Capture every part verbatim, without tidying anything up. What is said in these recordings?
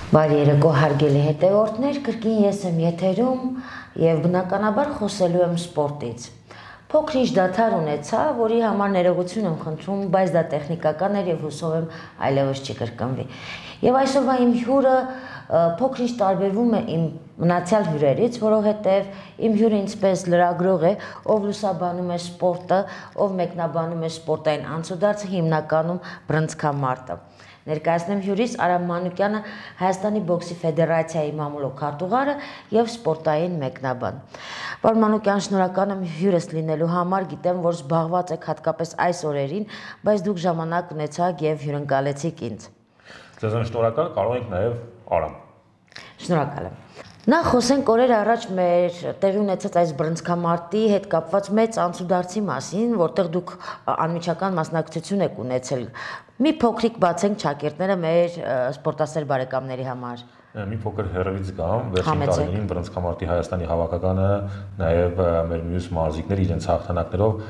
Բարի երեկո հարգելի հետևորդներ, կրկին ես եմ եթերում եւ բնականաբար խոսելու եմ սպորտից։ Փոքր ինչ դադար ունեցա, որի համար ներողություն եմ խնդրում, բայց դա տեխնիկական էր եւ հուսով եմ այլևս չի կրկնվի։ Եվ այսօրվա իմ հյուրը փոքր ինչ տարբերվում է իմ մնացյալ հյուրերից, որովհետեւ իմ հյուրը ինձպես լրագրող է, ով լուսաբանում է սպորտը, ով մեկնաբանում է սպորտային անցուդարձը, հիմնականում բռնցքամարտը։ Ներկայացնեմ հյուրիս Արամ Մանուկյանը, Հայաստանի բոքսի ֆեդերացիայի մամուլոք քարտուղարը եւ սպորտային մեկնաբան։ Պարոն Մանուկյան, շնորհակալ եմ հյուրս լինելու համար, գիտեմ, որ զբաղված եք հատկապես այս օրերին, բայց դուք ժամանակ ունեցաք եւ հյուրընկալեցիք ինձ։ Ձեզ եմ շնորհակալ, կարող ենք նաեւ Արամ։ Շնորհակալ եմ։ Նախ խոսենք օրեր առաջ մեր տեղի ունեցած այս բռնցքամարտի հետ կապված մեծ անցուդարձի մասին, որտեղ դուք անմիջական մասնակցություն եք ունեցել։ Մի փոքրիկ բացենք ճակերտները մեր սպորտասեր բարեկամների համար։ Մի փոքր հեռվից գամ, վերջին տարիներին բռնցքամարտի Հայաստանի հավաքականը, նաեւ մեր մյուս մարզիկները իրենց հաղթանակներով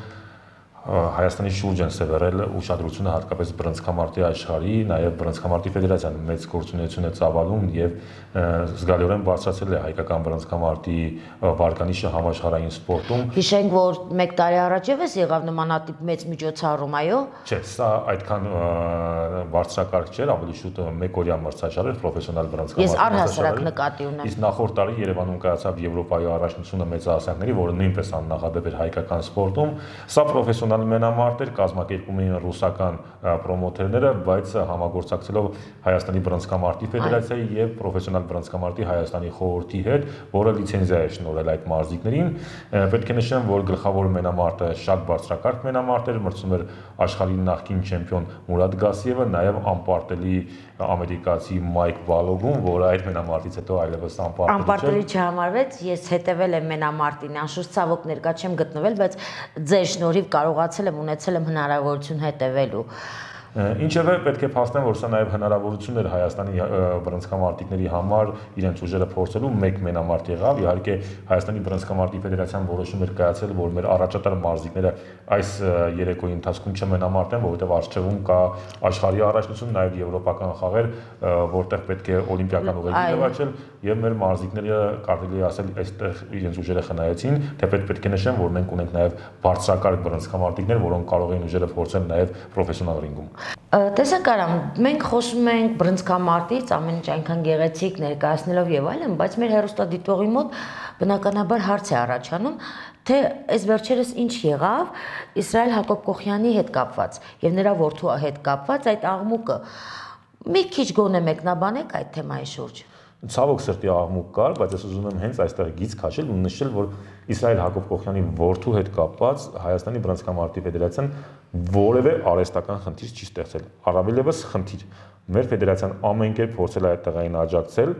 Հայաստանի շուրջ են սևեռել ուշադրությունը հատկապես բռնցքամարտի աշխարհի, նաև բռնցքամարտի ֆեդերացիան մեծ գործունեություն է ծավալում եւ զգալիորեն բարձրացել է հայկական բռնցքամարտի վարկանիշը համաշխարհային սպորտում։ Հիշենք, որ մեկ տարի առաջ եւս եղավ նմանատիպ մեծ միջոցառում, այո։ Չէ, սա այդքան բարձրակարգ չէր, ավելի շուտ մեկօրյա մրցաշար էր պրոֆեսիոնալ բռնցքամարտի։ Ես առհասարակ նկատի ունեմ։ Իսկ նախորդ տարի Երևանում կայացավ Եվրոպայի առաջնությունը մեծահասակների, որը նույնպես աննախադեպ էր հայկական սպորտում։ Սա պրոֆեսիոնալ մենամարտեր կազմակերպում էին ռուսական պրոմոթերները, բայց համագործակցելով Հայաստանի բռնցքամարտի ֆեդերացիայի եւ պրոֆեսիոնալ բռնցքամարտի Հայաստանի խորհրդի հետ, որը լիցենզիա է շնորհել այդ մարզիկներին։ Պետք է նշեմ, որ գլխավոր մենամարտը շատ բարձրակարգ մենամարտ էր, մրցում էր աշխարհի նախկին չեմպիոն Մուրադ Գասիևը, նաեւ անպարտելի ամերիկացի Մայք Բալոգուն, որը այդ մենամարտից հետո այլևս անպարտելի չէ։ Անպարտելի չհամարվեց, ես հետևել եմ մենամարտին, անշուշտ ցավոք ներկա չեմ գտնվել, բայց ձեր շնորհիվ կարողացել եմ ունեցել եմ հնարավորություն հետևելու։ Ինչևէ պետք է փաստեմ, որ սա նաև հնարավորություն էր Հայաստանի բռնցքամարտիկների համար իրենց ուժերը փորձելու, մեկ մենամարտ եղավ, իհարկե Հայաստանի բռնցքամարտի ֆեդերացիան որոշում էր կայացել, որ մեր առաջատար մարզիկները այս երեկոյի ընթացքում չմենամարտեն, որովհետև արժևում կա աշխարհի առաջնություն, նաև եվրոպական խաղեր, որտեղ պետք է օլիմպիական ուղեղի լվաճել, եւ մեր մարզիկները կարելի է ասել այստեղ իրենց ուժերը խնայեցին, թեպետ պետք է նշեմ, որ մենք ունենք նաև բարձրակարգ բռնցքամարտիկներ, որոնք կարող են ուժերը փորձել նաև պրոֆեսիոնալ ռինգում։ Տեսեք Արամ, մենք խոսում ենք բռնցքամարտից, ամեն ինչ այնքան գեղեցիկ ներկայացնելով եւ այլն, բայց մեր հեռուստադիտողի մոտ բնականաբար հարց է առաջանում, թե այս վերջերս ինչ եղավ Իսրայել Հակոբկոխյանի հետ կապված եւ նրա որդու հետ կապված այդ աղմուկը։ Մի քիչ գոնե մեկնաբանեք այդ թեմայի շուրջ։ Ցավոք սրտի աղմուկ կար, բայց ես ուզում եմ հենց այստեղ գիծ քաշել ու նշել, որ Իսրայել Հակոբկոխյանի որդու հետ կապված Հայաստանի բռնցքամարտի ֆեդերացիան որևէ արհեստական խնդիր չի ստեղծել, առավել ևս խնդիր։ Մեր ֆեդերացիան ամեն կերպ փորձել է այդ տեղային աջակցել,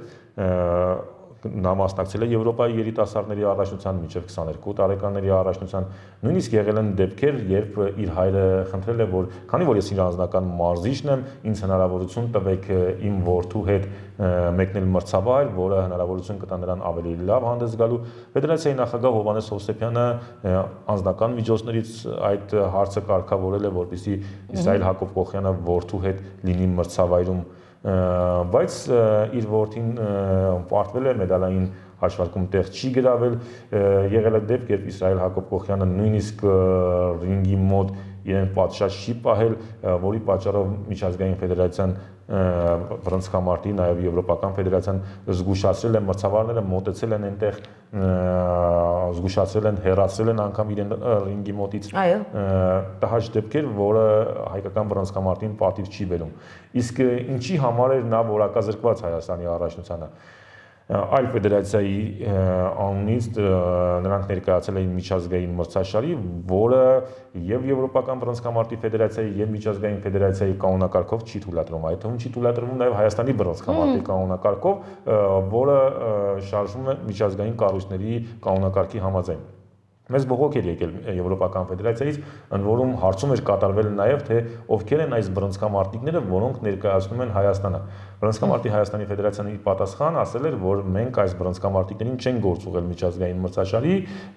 նա մասնակցել է Եվրոպայի երիտասարդների առաջնության մինչև քսաներկու տարեկանների առաջնության, նույնիսկ եղել են դեպքեր, երբ իր հայրը խնդրել է, որ քանի որ ես իր անձնական մարզիչն եմ, ինձ հնարավորություն տվեք իմ որդու հետ մեկնել մրցավայր, որը հնարավորություն կտա նրան ավելի լավ հանդես գալու։ Ֆեդերացիայի նախագահ Հովհաննես Հովսեփյանը անձնական միջոցներից այդ հարցը կարգավորել է, որպեսզի Իսրայել Հակոբկոխյանը որդու հետ լինի մրցավայրում, բայց իր որդին պարտվել է մեդալային հաշվարկում տեղ չի գրավել, եղել է դեպք, երբ Իսրայել Հակոբկոխյանը նույնիսկ ռինգի մոտ իրեն պատշաճ չի պահել, որի պատճառով միջազգային ֆեդերացիան բռնցքամարտի, նաև եվրոպական ֆեդերացիան զգուշացրել են մրցավարները, մոտեցել են այնտեղ, զգուշացրել են, հեռացրել են անգամ իրեն ռինգի մոտից։ Այո։ Տհաճ դեպքեր, որը հայկական բռնցքամարտին պատիվ չի բերում։ Իսկ ինչի համար էր նա որակազրկված Հայաստանի առաջնությանը։ Այլ ֆեդերացիայի անունից նրանք ներկայացել էին միջազգային մրցաշարի, որը եւ Եվրոպական բռնցքամարտի ֆեդերացիայի եւ միջազգային ֆեդերացիայի կանոնակարգով չի թույլատրվում, այդ թվում չի թույլատրվում նաեւ Հայաստանի բռնցքամարտի կանոնակարգով, որը շարժվում է միջազգային կառույցների կանոնակարգի համաձայն։ Մեզ բողոք էր եկել Եվրոպական ֆեդերացիայից, ընդ որում հարցում էր կատարվել նաև, թե ովքեր են այս բռնցքամարտիկները, որոնք ներկայացնում են Հայաստանը։ Բռնցքամարտի Հայաստանի Ֆեդերացիան իր պատասխան ասել էր, որ մենք այս բռնցքամարտիկներին չենք գործուղել միջազգային մրցաշարի,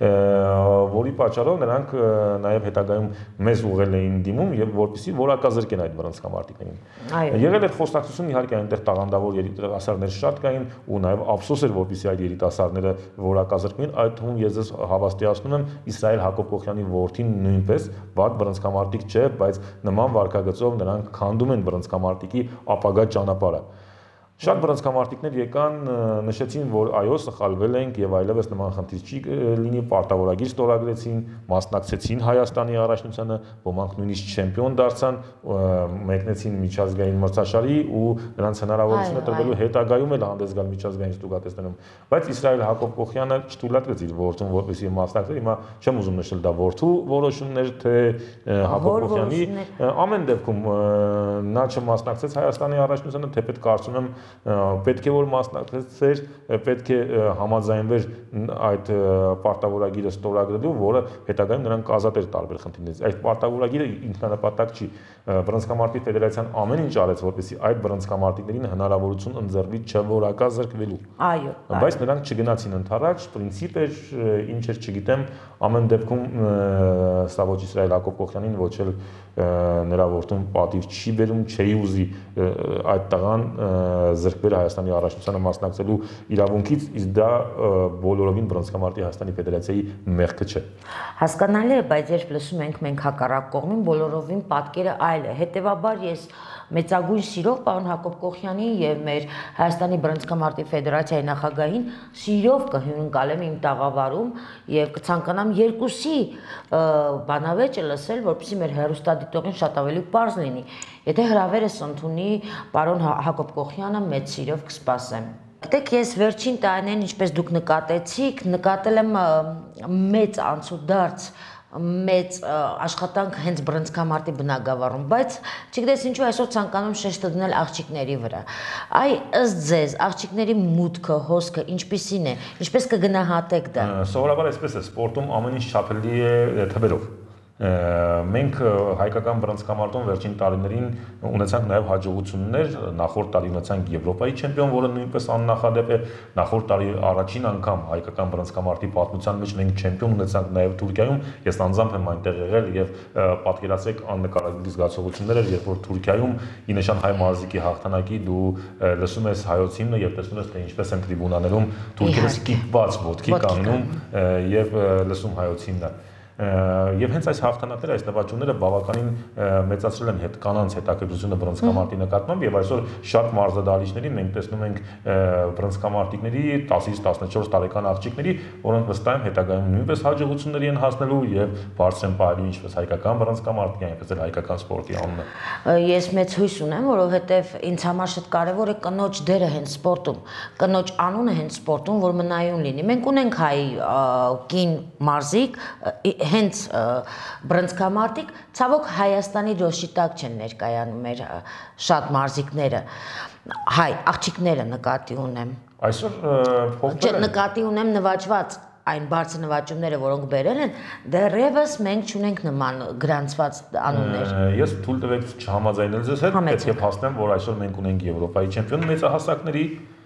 որի պատճառով նրանք նաև հետագայում մեզ ուղղել էին դիմում եւ որպեսզի որակազրկեն այդ բռնցքամարտիկներին։ Եղել էր խոսնակցություն, իհարկե այնտեղ տաղանդավոր երիտասարդներ շատ կային ու նաև ափսոս էր, որպեսզի այդ երիտասարդները որակազրկվին, այդ թվում ես ձեզ հավաստիացնում եմ Իսրայել Հակոբյանի որդին նույնպես վատ բռնցքամարտիկ չէ, բայց նման վարքագծով նրանք քանդում են բռնցքամարտիկի ապագա ճանապարհը։ Շատ բռնցքամարտիկներ եկան, նշեցին, որ այո, սխալվել ենք եւ այլևս նման խնդիր չի լինի, պարտավորագիր ստորագրեցին, մասնակցեցին Հայաստանի առաջնությանը, ոմանք նույնիսկ չեմպիոն դարձան, մեկնեցին միջազգային մրցաշարի ու նրանց հնարավորությունը տրվելու հետագայում էլ հանդես գալ միջազգային ստուգատեսներում, բայց Իսրայել Հակոբյանը չթույլատրեց իր որդուն, որպեսզի մասնակցի, հիմա չեմ ուզում նշել դա որդու որոշումներ, թե Հակոբյանի, ամեն դեպքում նա չմասնակցեց Հայաստանի առաջնությանը, թեպետ կարծում եմ պետք է որ մասնակցեր, պետք է համաձայնվեր այդ պարտավորագիրը ստորագրելու, որը հետագայում նրան կազատեր տարբեր խնդիրներից։ Այդ պարտավորագիրը ինքնանպատակ չի, Բռնցքամարտի Ֆեդերացիան ամեն ինչ արեց, որպեսզի այդ բռնցքամարտիկներին հնարավորություն ընձեռվի չորակազրկվելու։ Այո, բայց նրանք չգնացին ընդառաջ, պրինցիպ էր, ինչ էր չգիտեմ, ամեն դեպքում սա ոչ Իսրայել Հակոբյանին, ոչ էլ նրա որդուն պատիվ չի բերում, չի ուզի այդ տղան զրկվել Հայաստանի առաջնությանը մասնակցելու իրավունքից, իսկ դա բոլորովին բռնցքամարտի Հայաստանի Ֆեդերացիայի մեղքը չէ։ Հասկանալի է, բայց երբ լսում ենք մենք հակառակ կողմին, բոլորովին պատկերը այլ է։ Հետևաբար ես մեծագույն սիրով պարոն Հակոբ Կոխյանին եւ մեր Հայաստանի բռնցքամարտի Ֆեդերացիայի նախագահին սիրով կհյուրընկալեմ իմ տաղավարում եւ կցանկանամ երկուսի բանավեճը լսել, որպեսզի մեր հեռուստադիտողին շատ ավելի պարզ լինի։ Եթե հրավերս ընդունի պարոն Հակոբ Կոխյանը, մեծ սիրով կսպասեմ։ Գիտեք, ես վերջին տարիներին, ինչպես դուք նկատեցիք, նկատել եմ մեծ անցուդարձ, մեծ աշխատանք հենց բռնցքամարտի բնագավառում, բայց չգիտես ինչու այսօր ցանկանում շեշտը դնել աղջիկների վրա։ Այ ըստ ձեզ աղջիկների մուտքը, հոսքը ինչպիսին է, ինչպես կգնահատեք դա։ Սովորաբար այսպես է, սպորտում ամեն ինչ չափելի է թվերով։ Մենք հայկական բռնցքամարտում վերջին տարիներին ունեցանք նաև հաջողություններ, նախորդ տարի ունեցանք Եվրոպայի չեմպիոն, որը նույնպես աննախադեպ է, նախորդ տարի առաջին անգամ հայկական բռնցքամարտի պատմության մեջ մենք չեմպիոն ունեցանք նաև Թուրքիայում, ես անձամբ եմ այնտեղ եղել եւ պատկերացրեք աննկարագրելի զգացողություններ էր, երբ որ Թուրքիայում ի նշան հայ մարզիկի հաղթանակի դու լսում ես հայոց հիմնը եւ տեսնում ես թե ինչպես են տրիբունաներում թուրքերը սկիպված ոտքի կանգնում եւ լսում հայոց հիմնը։ Եվ հենց այս հաղթանակները, այս նվաճումները բավականին մեծացրել են հետ կանանց հետաքրքրությունը բռնցքամարտի նկատմամբ եւ այսօր շատ մարզադահլիճների մենք տեսնում ենք բռնցքամարտիկների տասից տասնչորս տարեկան աղջիկների, որոնք վստահ եմ հետագայում նույնպես հաջողությունների են հասնելու եւ բարձր են պահելու ինչպես հայկական բռնցքամարտի, այնպես էլ հայկական սպորտի անունը։ Ես մեծ հույս ունեմ, որովհետեւ ինձ համար շատ կարեւոր է կնոջ դերը հենց սպորտում, կնոջ անունը հենց սպորտում, որ մնայուն լինի։ Մենք ունենք հայ կին մարզիկ հենց բռնցքամարտիկ, ցավոք Հայաստանի դրոշի տակ չեն ներկայանում մեր շատ մարզիկները, հայ աղջիկները նկատի ունեմ։ Այսօր փոխվել է։ Նկատի ունեմ նվաճված այն բարձր նվաճումները, որոնք բերել են, դեռևս մենք չունենք նման գրանցված անուններ։ Ես թույլ տվեք չհամաձայնել ձեզ հետ, պետք է փաստեմ, որ այսօր մենք ունենք Եվրոպայի չեմպիոն մեծահասակների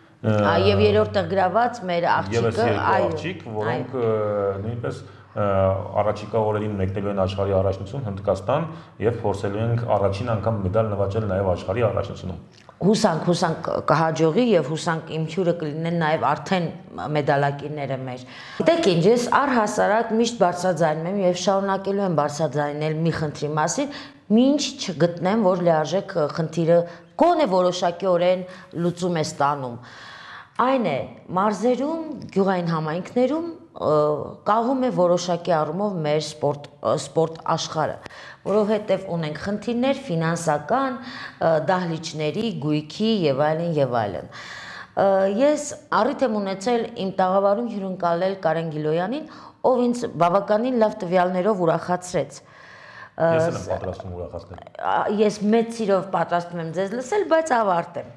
եւ երրորդ տեղ գրաված մեր աղջիկը, այո, աղջիկ, որոնք նույնպես առաջիկա օրերին մեկնելու են աշխարհի առաջնություն Հնդկաստան եւ փորձելու ենք առաջին անգամ մեդալ նվաճել նաեւ աշխարհի առաջնությունում։ Հուսանք, հուսանք կհաջողի եւ հուսանք իմ հյուրը կլինեն նաեւ արդեն մեդալակիրները մեր։ Գիտեք ինչ, ես առհասարակ միշտ բարձրաձայնում եմ եւ շարունակելու եմ բարձրաձայնել մի խնդրի մասին, մինչ չգտնեմ, որ լիարժեք խնդիրը գոնե որոշակիորեն լուծում է ստանում։ Այն է, մարզերում, գյուղային համայնքներում կաղում է որոշակի առումով մեր սպորտ, սպորտ աշխարհը, որովհետև ունենք խնդիրներ ֆինանսական, դահլիճների, գույքի եւ այլն եւ այլն։ Ես առիթ եմ ունեցել իմ տաղավարում հյուրընկալել Կարեն Գիլոյանին, ով ինձ բավականին լավ տվյալներով ուրախացրեց։ Ես եմ պատրաստվում ուրախացնել։ Ես մեծ սիրով պատրաստվում եմ ձեզ լսել, բայց ավարտեմ։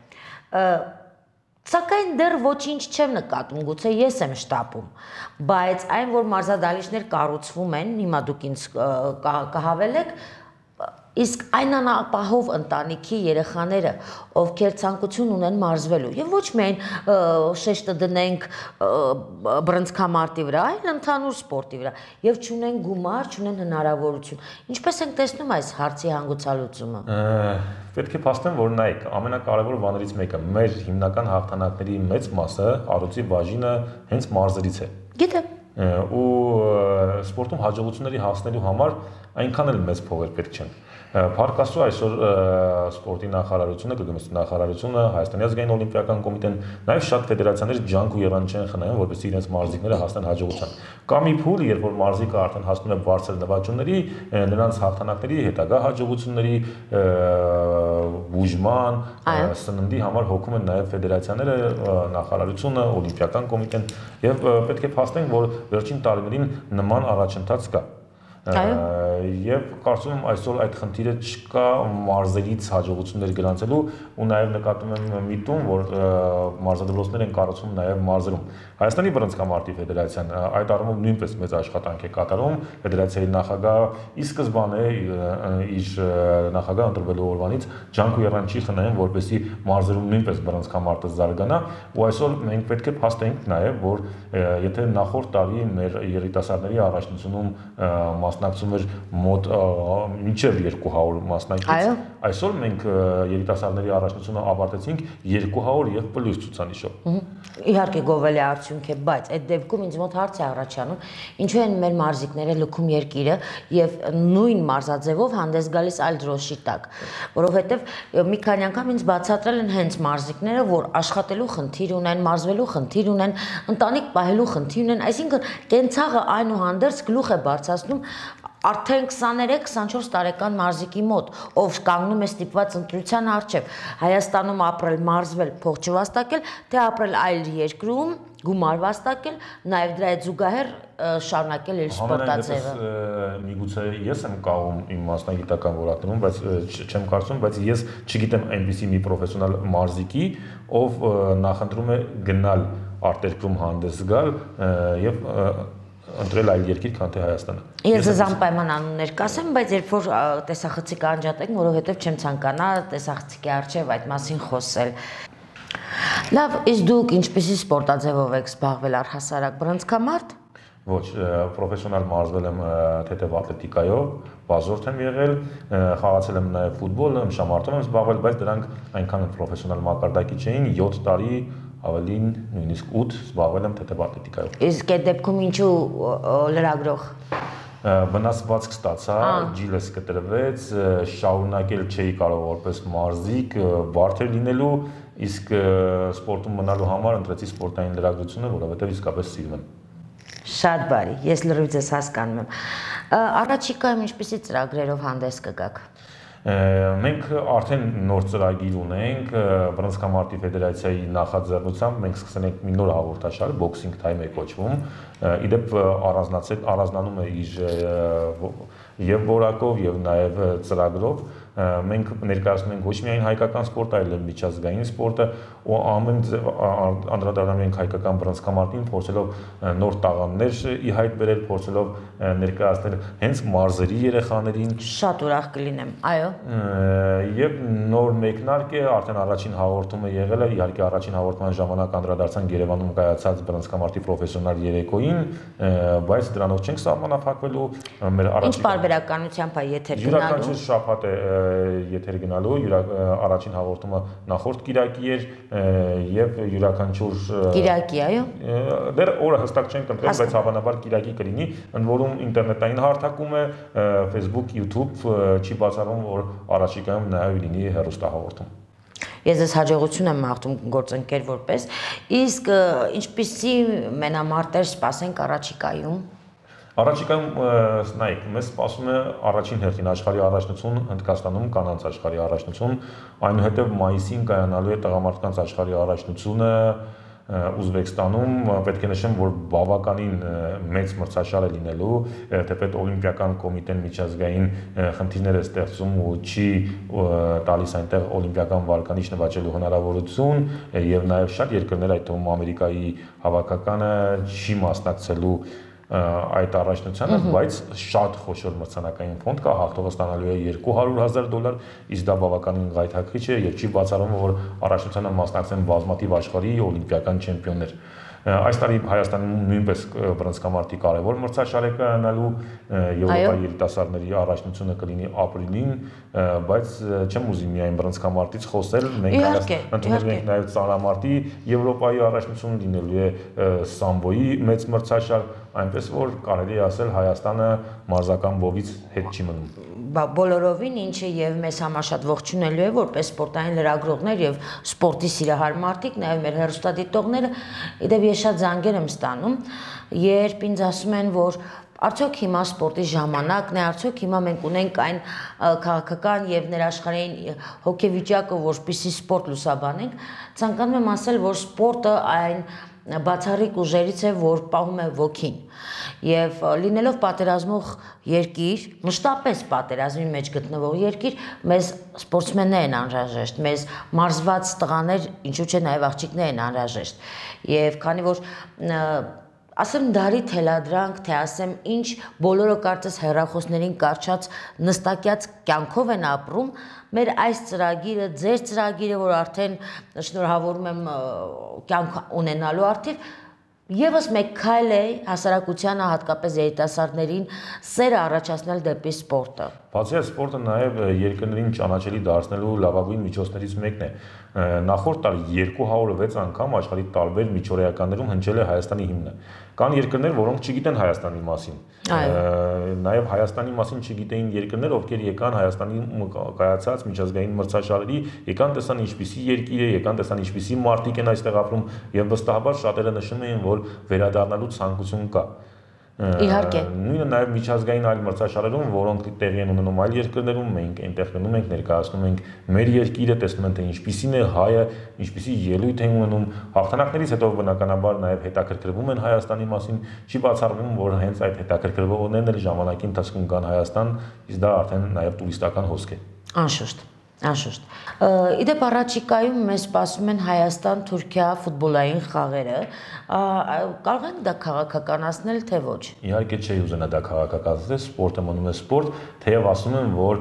Սակայն դեռ ոչինչ չեմ նկատում, գուցե ես եմ շտապում, բայց այն, որ մարզադահլիճներ կառուցվում են, հիմա դուք ինձ կհավելեք, իսկ այն անապահով ընտանիքի երեխաները, ովքեր ցանկություն ունեն մարզվելու, եւ ոչ միայն շեշտը դնենք բռնցքամարտի վրա, այլ ընդհանուր սպորտի վրա, եւ չունեն գումար, չունեն հնարավորություն։ Ինչպես ենք տեսնում այս հարցի հանգուցալուծումը։ Պետք է փաստեմ, որ նայեք, ամենակարևոր բաներից մեկը մեր հիմնական հաղթանակների մեծ մասը, առողջի բաժինը հենց մարզերից է։ Գիտեմ։ Ու սպորտում հաջողությունների հասնելու համար այնքան էլ մեծ փողեր պետք չեն։ Փառք Աստծո, այսօր սպորտի նախարարությունը, գյուղատնտեսության նախարարությունը, Հայաստանի ազգային օլիմպիական կոմիտեն, նաև շատ ֆեդերացիաներ ջանք ու եռանջ են խնայում, որպեսզի իրենց մարզիկները հասնեն հաջողության։ Կա մի փուլ, երբ որ մարզիկը արդեն հասնում է բարձր նվաճումների, նրանց հաղթանակների, հետագա հաջողությունների բուժման, սննդի համար հոգում են նաև ֆեդերացիաները, նախարարությունը, օլիմպիական կոմիտեն, եւ պետք է փաստենք, որ վերջին տարիներին նման առաջընթաց կա։ Եվ կարծում եմ այսօր այդ խնդիրը չկա մարզերից հաջողություններ գրանցելու ու նաև նկատում եմ միտում, որ մարզադպրոցներ են կառուցվում նաև մարզերում։ Հայաստանի բռնցքամարտի ֆեդերացիան այդ առումով նույնպես մեծ աշխատանք է կատարում, ֆեդերացիայի նախագահը ի սկզբանե իր նախագահ ընտրվելու օրվանից ջանք ու եռանջի խնայում, որպեսզի մարզերում նույնպես բռնցքամարտը զարգանա, ու այսօր մենք պետք է փաստենք նաև, որ եթե նախորդ տարի մեր երիտասարդների առաջնությունում մասնակցում էր մոտ մինչև երկու հարյուր մասնակից, այսօր մենք երիտասարդների առաջնությունը ավարտեցինք երկու հարյուր եւ պլյուս ցուցանիշով։ Իհարկե գովելի արդյունք է, բայց այդ դեպքում ինձ մոտ հարց է առաջանում, ինչու են մեր մարզիկները լքում երկիրը եւ նույն մարզաձևով հանդես գալիս այլ դրոշի տակ, որովհետեւ մի քանի անգամ ինձ բացատրել են հենց մարզիկները, որ աշխատելու խնդիր ունեն, մարզվելու խնդիր ունեն, ընտանիք պահելու խնդիր ունեն, այսինքն կենցաղը այնուհանդերձ գլուխ է բարձրացնում արդեն քսաներեք քսանչորս տարեկան մարզիկի մոտ, ով կանգնում է ստիպված ընտրության առջև, Հայաստանում ապրել, մարզվել, փող չվաստակել, թե ապրել այլ երկրում, գումար վաստակել, նաև դրա հետ զուգահեռ շարունակել իր սպորտաձևը։ Միգուցե ես եմ կաղում իմ մասնագիտական որակներում, բայց չեմ կարծում, բայց ես չգիտեմ այնպիսի մի պրոֆեսիոնալ մարզիկի, ով նախընտրում է գնալ արտերկրում հանդես գալ եւ ընտրել այլ երկիր, քան թե Հայաստանը։ Ես ձեզ անպայման անուններ կասեմ, բայց երբ որ տեսախցիկը անջատենք, որովհետև չեմ ցանկանա տեսախցիկի առջև այդ մասին խոսել։ Լավ, իսկ դուք ինչպեսի սպորտաձևով եք զբաղվել առհասարակ բռնցքամարտ։ Ոչ, պրոֆեսիոնալ մարզվել եմ թեթև ատլետիկայով, բազորդ եմ եղել, խաղացել եմ նաև ֆուտբոլ, ըմբշամարտով եմ զբաղվել, բայց դրանք այնքան պրոֆեսիոնալ մակարդակի չէին, յոթ տարի ավելին նույնիսկ ութ զբաղվել եմ թեթև ատլետիկայով։ Իսկ այդ դեպքում ինչու լրագրող։ Վնասվածք ստացա, ջիլս կտրվեց, շարունակել չէի կարող որպես մարզիկ, բարդ էր լինելու, իսկ սպորտում մնալու համար ընտրեցի սպորտային լրագրությունը, որովհետև իսկապես սիրում եմ։ Շատ բարի, ես լրիվ ձեզ հասկանում եմ։ Առաջիկայում ինչպիսի ծրագրերով հանդես կգաք։ Մենք արդեն նոր ծրագիր ունենք, բռնցքամարտի ֆեդերացիայի նախաձեռնությամբ մենք սկսել ենք մի նոր հաղորդաշար, Boxing Time է կոչվում, իդեպ առանձնանում է իր եւ որակով եւ նաեւ ծրագրով, մենք ներկայացնում ենք ոչ միայն հայկական սպորտը, այլ միջազգային սպորտը, ու ամեն անդրադառնում ենք հայկական բռնցքամարտին, փորձելով նոր տաղանդներ ի հայտ բերել, փորձելով ներկայացնել հենց մարզերի երեխաներին։ Շատ ուրախ կլինեմ, այո։ Եվ նոր մեկնարկ է, արդեն առաջին հաղորդումը եղել է, իհարկե առաջին հաղորդման ժամանակ անդրադարձանք Երևանում կայացած բռնցքամարտի պրոֆեսիոնալ երեկոյին, բայց դրանով չենք սահմանափակվելու, մեր առաջին Ինչ պարբերականությամբ է եթեր գնալու։ Յուրաքանչյուր շաբաթ է եթեր գնալու, առաջին հաղորդումը նախորդ կիրակի էր եւ յուրաքանչյուր Կիրակի, այո։ Դեռ օրը հստակ չենք ընտրել, բայց հավանաբար կիրակի կլինի, ընդ որում ինտերնետային հարթակում է, Facebook, YouTube, չի բացառում, որ առաջիկայում նաեւ լինի հեռուստահաղորդում։ Ես ձեզ հաջողություն եմ մաղթում գործընկեր որպես, իսկ ինչպիսի մենամարտեր սպասենք առաջիկայում։ Առաջիկայում նայեք, մեզ սպասում է առաջին հերթին աշխարհի առաջնություն Հնդկաստանում, կանանց աշխարհի առաջնություն, այնուհետև մայիսին կայանալու է տղամարդկանց աշխարհի առաջնությունը Ուզբեկստանում, պետք է նշեմ, որ բավականին մեծ մրցաշար է լինելու, թեպետ օլիմպիական կոմիտեն միջազգային խնդիրներ է ստեղծում ու չի տալիս այնտեղ օլիմպիական վարկանիշ նվաճելու հնարավորություն, եւ նաեւ շատ երկրներ, այդ թվում Ամերիկայի հավաքականը չի մասնակցելու այդ առաջնությանը, բայց շատ խոշոր մրցանակային ֆոնդ կա, հաղթողը ստանալու է երկու հարյուր հազար դոլար, իսկ դա բավականին գայթակղիչ է եւ չի բացառում, որ առաջնությանը մասնակցեն բազմաթիվ աշխարհի օլիմպիական չեմպիոններ։ Այս տարի Հայաստանում նույնպես բռնցքամարտի կարևոր մրցաշար է կայանալու, Եվրոպայի երիտասարդների առաջնությունը կլինի ապրիլին, բայց չեմ ուզի միայն բռնցքամարտից խոսել, մենք ընդունել ենք նաև ծանրամարտի Եվրոպայի առաջնությունը, լինելու է սամբոյի մեծ մրցաշար, այնպես որ կարելի է ասել Հայաստանը մարզական բովից հետ չի մնում։ Բոլորովին, ինչը եւ մեզ համար շատ ողջունելու է, որպես սպորտային լրագրողներ եւ սպորտի սիրահար մարդիկ, նաեւ մեր հեռուստադիտողները, իդեպ ես շատ զանգեր եմ ստանում, երբ ինձ ասում են, որ արդյոք հիմա սպորտի ժամանակն է, արդյոք հիմա մենք ունենք այն քաղաքական եւ ներաշխարհային հոգեվիճակը, որպեսզի սպորտ լուսաբանենք, ցանկանում եմ ասել, որ սպորտը այն բացառիկ ուժերից է, որ պահում է ոգին եւ լինելով պատերազմող երկիր, մշտապես պատերազմի մեջ գտնվող երկիր, մեզ սպորտսմեններ են անհրաժեշտ, մեզ մարզված տղաներ, ինչու՞ չէ նաեւ աղջիկներ են անհրաժեշտ եւ քանի որ ասեմ դարի թելադրանք, թե ասեմ ինչ, բոլորը կարծես հեռախոսներին կարճած նստակյաց կյանքով են ապրում, մեր այս ծրագիրը, ձեր ծրագիրը, որ արդեն շնորհավորում եմ կյանք ունենալու արդիվ, Եվս մեկ քայլ է հասարակությանը, հատկապես երիտասարդներին սերը առաջացնել դեպի սպորտը։ Բացի այդ, սպորտը նաև երկրներին ճանաչելի դարձնելու լավագույն միջոցներից մեկն է։ Նախորդ տարի երկու հարյուր վեց անգամ աշխարհի տարբեր միջօրեականներում հնչել է Հայաստանի հիմնը։ Կան երկրներ, որոնք չգիտեն Հայաստանի մասին։ Նաև Հայաստանի մասին չգիտեին երկրներ, ովքեր եկան Հայաստանի կայացած միջազգային մրցաշարերի, եկան տեսան ինչպիսի երկիր է, եկան տեսան ինչպիսի մարդիկ են այստեղ ապրում եւ վստահաբար շատերը նշում էին, որ վերադառնալու ցանկություն կա։ Իհարկե։ Նույնը նաև միջազգային այլ մրցաշարերում, որոնք տեղի են ունենում այլ երկրներում, մենք այնտեղ գնում ենք, ներկայացնում ենք մեր երկիրը, տեսնում ենք թե ինչպիսին է հայը, ինչպիսի ելույթ են ունենում, հաղթանակներից հետո բնականաբար նաև հետաքրքրվում են Հայաստանի մասին, չի բացառվում, որ հենց այդ հետաքրքրվողներն էլ ժամանակի ընթացքում գան Հայաստան, իսկ դա արդեն նաև տուրիստական հոսք է։ Անշուշտ։ Անշուշտ։ Իդեպ առաջիկայում մեզ սպասում են Հայաստան-Թուրքիա ֆուտբոլային խաղերը, կարող են դա քաղաքականացնել, թե ոչ։ Իհարկե չի ուզենա դա քաղաքականացնել, սպորտը մնում է սպորտ, թեև ասում են, որ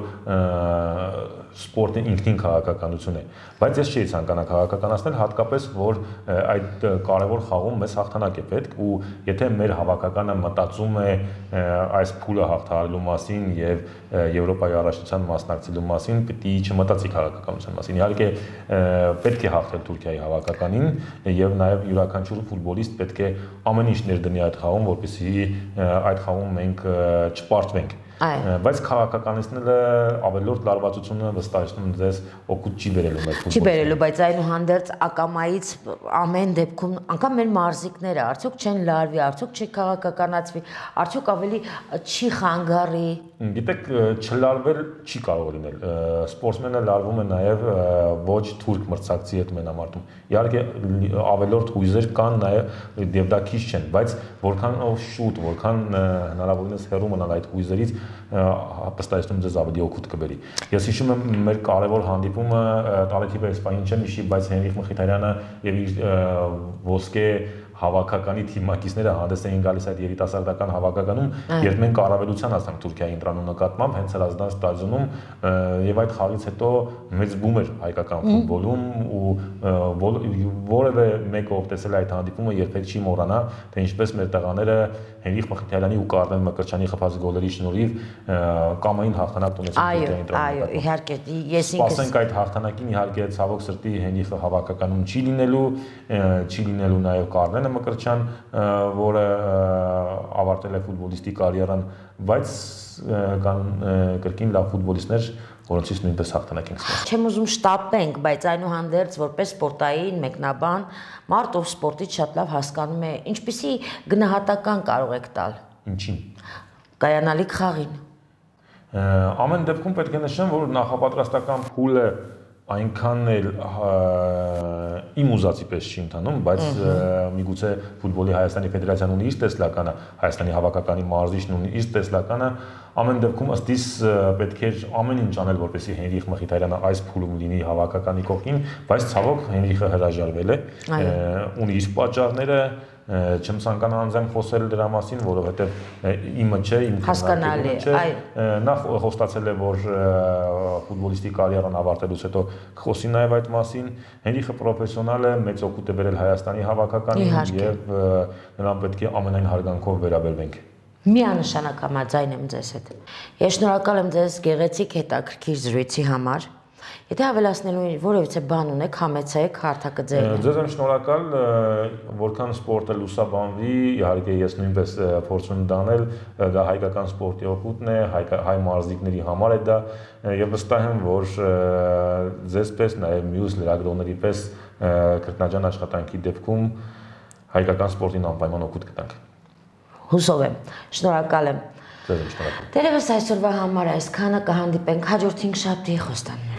սպորտը ինքնին քաղաքականություն է, բայց ես չի ցանկանա քաղաքականացնել, հատկապես որ այդ կարևոր խաղում մեզ հաղթանակ է պետք ու եթե մեր հավաքականը մտածում է այս փուլը հաղթահարելու մասին եւ Եվրոպայի առաջնության մասնակցելու մասին, պիտի չմտածի քաղաքականության մասին։ Իհարկե պետք է հաղթել Թուրքիայի հավաքականին եւ նաեւ յուրաքանչյուր ֆուտբոլիստ պետք է ամեն ինչ ներդնի այդ խաղում, որպեսզի այդ խաղում մենք չպարտվենք։ Բայց քաղաքականացնելը ավելորդ լարվածությունը վստահեցնում ձեզ օգուտ չի բերելու մեր ֆուտբոլին։ Չի բերելու, բայց այնուհանդերձ ակամայից ամեն դեպքում անգամ մեր մարզիկները արդյոք չեն լարվի, արդյոք չի քաղաքականացվի, արդյոք ավելի չի խանգարի։ Գիտեք, չլարվել չի կարող լինել։ Սպորտսմենը լարվում է նաև ոչ թուրք մրցակցի հետ մենամարտում։ Իհարկե ավելորդ հույզեր կան նաև եւ դա քիչ չեն, բայց որքանով շուտ, որքան հնարավորինս հեռու մնալ այդ հույզերից հապստայեցնում ձեզ ավելի օգուտ կբերի։ Ես հիշում եմ մեր կարևոր հանդիպումը Տարեթի Վեսպային չեմ հիշի, բայց Հենրիխ Մխիթարյանը եւ իր ոսկե հավաքականի թիմակիցները հանդես էին գալիս այդ երիտասարդական հավաքականում, երբ մենք առավելության հասանք Թուրքիայի ընտրանու նկատմամբ հենց Հրազդան ստադիոնում եւ այդ խաղից հետո մեծ բում էր հայկական ֆուտբոլում ու որևէ մեկը ով տեսել այդ հանդիպումը երբեք չի մոռանա, թե ինչպես մեր տղաները Հենրիխ Մխիթարյանի ու Կարմեն Մկրտչյանի խփած գոլերի շնորհիվ կամային հաղթանակ տոնեցին Թուրքիայի ընտրանու։ Այո, իհարկե, ես ինքս սպասենք այդ հաղթանակին, իհարկե ցավոք սրտի Հենրիխը հավաքականում չի լինելու, չի լինելու նաեւ Կարմենը Մկրտչյան, որը ավարտել է ֆուտբոլիստի կարիերան, բայց կան կրկին լավ ֆուտբոլիստներ, որոնցից նույնպես հաղթանակ ենք սպասում։ Չեմ ուզում շտապենք, բայց այնուհանդերձ որպես սպորտային մեկնաբան, մարդ ով սպորտից շատ լավ հասկանում է, ինչպիսի գնահատական կարող եք տալ։ Ինչին։ Կայանալիք խաղին։ Ամեն դեպքում պետք է նշեմ, որ նախապատրաստական փուլը այնքան էլ իմ ուզածի պես չի ընթանում, բայց միգուցե ֆուտբոլի Հայաստանի Ֆեդերացիան ունի իր տեսլականը, Հայաստանի հավաքականի մարզիչն ունի իր տեսլականը, ամեն դեպքում ըստ իս պետք է ամեն ինչ անել, որպեսզի Հենրիխ Մխիթարյանը այս փուլում լինի հավաքականի կողքին, բայց ցավոք Հենրիխը հրաժարվել է, ունի իր պատճառները, չեմ ցանկանա անձամբ խոսել դրա մասին, որովհետև իմը չէ, իմ հասկանալի է։ Նա խոստացել է, որ ֆուտբոլիստի կարիերան ավարտելուց հետո կխոսի նաև այդ մասին։ Հենրիխը պրոֆեսիոնալ է, մեծ օգուտ է բերել Հայաստանի հավաքականին եւ նրան պետք է ամենայն հարգանքով վերաբերվենք։ Միանշանակ համաձայն եմ ձեզ հետ։ Ես շնորհակալ եմ ձեզ գեղեցիկ հետաքրքիր զրույցի համար։ Եթե ավելացնելու որևիցե բան ունեք, համեցեք, հարթակը ձերն է։ Ձեզ եմ շնորհակալ, որքան սպորտը լուսաբանվի, իհարկե ես նույնպես փորձում եմ դանել, դա հայկական սպորտի օգուտն է, հայ մարզիկների համար է դա, եւ վստահ եմ, որ ձեզ պես, նաեւ մյուս լրագրողների պես քրտնաջան աշխատանքի դեպքում հայկական սպորտին անպայման օգուտ կտանք։ Հուսով եմ, շնորհակալ եմ։ Ձեզ եմ շնորհակալ։ Դերևս այսօրվա համար այսքանը, կհանդիպենք հաջորդ հինգշաբթի խոստանում։